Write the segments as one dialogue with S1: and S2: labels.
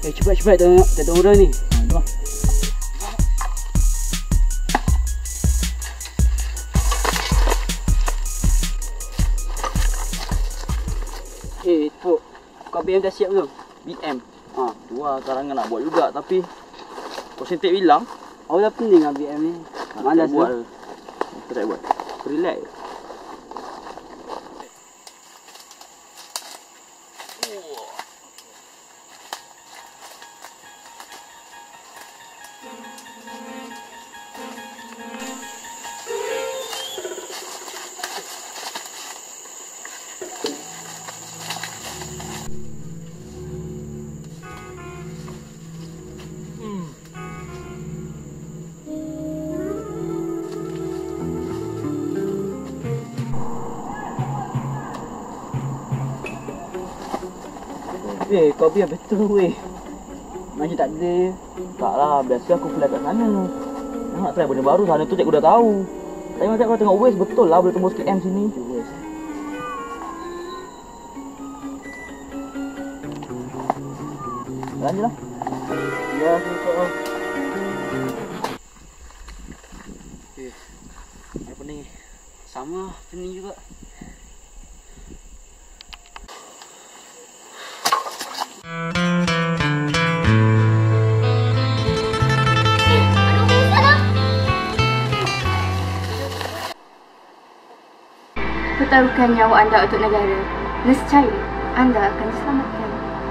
S1: Cepat tengok, kita tengok orang ni. Jom. Tok, kau BM dah siap belum?
S2: BM? Tu lah karangan nak buat juga tapi konsentrate bilang.
S1: Oh, dah penting lah BM ni. Malas
S2: buat. Try buat. Relax.
S1: Kau biar betul weh. Macam tak ada.
S2: Tak lah, biasa aku fly kat sana. Nak try benda baru, sana tu cikgu dah tahu. Tapi macam kau tengok Waze betul lah boleh tembus KM sini. Jalan je lah.
S1: Ya, betul. Apa pening? Sama, pening juga.
S3: Pertaruhkan nyawa anda untuk negara. Nescaya anda akan diselamatkan.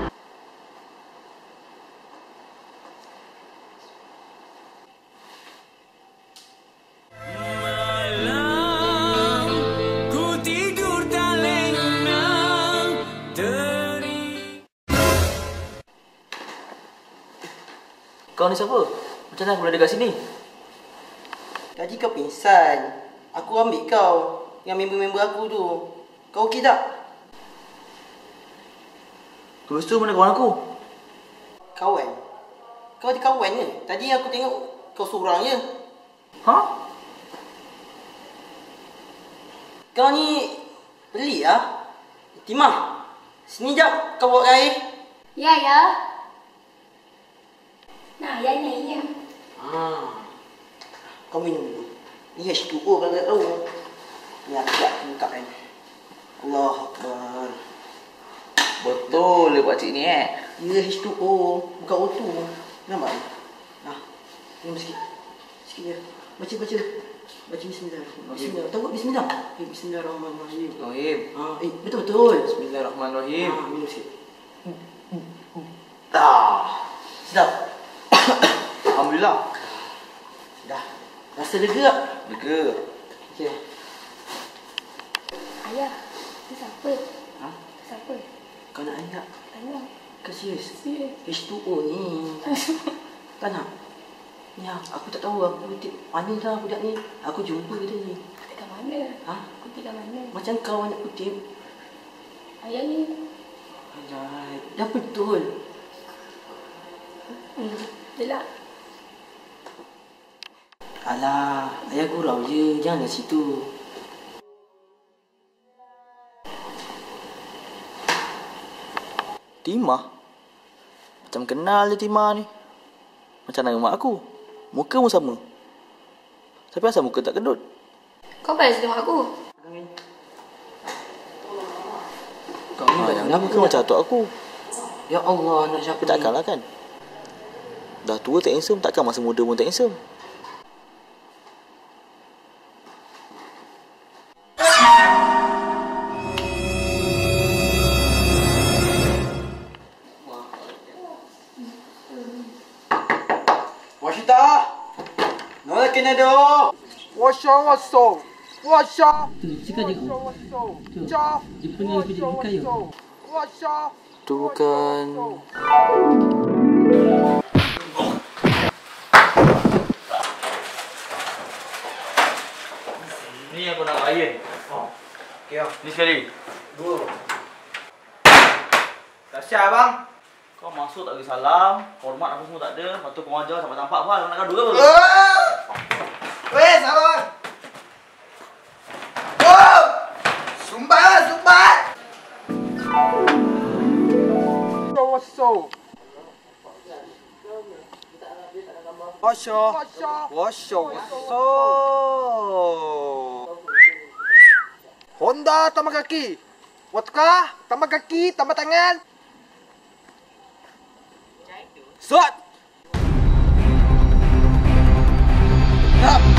S2: Kau ni siapa? Macam mana aku boleh dekat sini?
S4: Tadi kau pingsan. Aku ambil kau dengan member-member aku tu. Kau okey tak?
S2: Terus tu mana kawan aku?
S4: Kawan? Kau ada kawan ke? Tadi aku tengok kau seorang je.
S2: Ha?
S4: Kau ni pelik lah. Timah, sini jap kau bawa air.
S3: Ya. Nah, ya.
S4: Kau minum dulu. Ni H2O kalau tak tahu. Ni aku tak buka kan. Allah Akbar.
S2: Betul le pakcik ni
S4: Ya H2O, bukan O2. Nampak ni? Nah, minum sikit. Sikit je. Baca. Baca bismillah. Bismillah. Tahu bismillah? Bismillahirrahmanirrahim. Betul.
S2: Bismillahirrahmanirrahim.
S4: Minum sikit. Sedap.
S2: Alhamdulillah.
S4: Dah. Rasa lega tak?
S2: Lega.
S4: Okey.
S3: Ayah, itu siapa?
S4: Ha?
S3: Siapa?
S4: Kau nak air tak?
S3: Tanya.
S4: Kau serius?
S3: Serius.
S4: H2O ni. Tak nak? Ya, aku tak tahu. Aku mana dah budak ni. Aku jumpa dia ni.
S3: Dekat mana?
S4: Ha?
S3: Kutip kat mana?
S4: Macam kau anak kutip.
S3: Ayah ni.
S4: Alah, dah betul.
S3: Delak.
S4: Alah, ayah gurau je. Jangan kat situ.
S2: Timah? Macam kenal je Timah ni. Macam nama mak aku. Muka pun sama. Tapi asal muka tak kedut?
S3: Kau balas tengok aku.
S4: Kau ni
S2: Yang muka macam atuk aku.
S4: Ya Allah, nak siapa
S2: Tapi takkanlah kan? Dah tua tak handsome, takkan masa muda pun tak handsome.
S4: Washita! Nola kenado! Washa!
S1: Cakap je kau. Jumpa ni aku jadi kaya.
S2: Tu bukan... Ni aku nak iron.
S4: Okey ah.
S2: Ni sekali.
S4: Dua.
S2: Tak siap bang. Kau masuk tak bagi salam, hormat apa semua tak ada. Lepas tu kau ajar sampai tampak apa, nak gaduh ke apa?
S4: Weh, sabar. Wow! Sumbat!
S1: Washo. Washo. Honda tambah kaki. Vodka tambah kaki, tambah tangan. Shot. Up.